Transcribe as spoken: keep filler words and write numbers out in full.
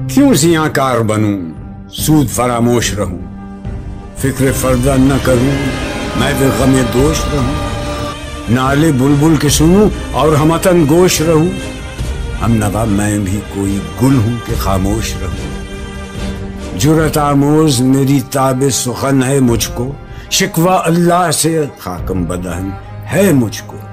क्यों जियाकार बनूं, सूद फरामोश रहूं, फिक्र फर्दा न करूं, मैं भी गमे दोष रहूं, नाले बुलबुल के सुनूं और हमतन गोश रहूं, हम नवा मैं भी कोई गुल हूं कि खामोश रहूं। जुरत आमोज मेरी ताबे सुखन है मुझको, शिकवा अल्लाह से खाकम बदहन है मुझको।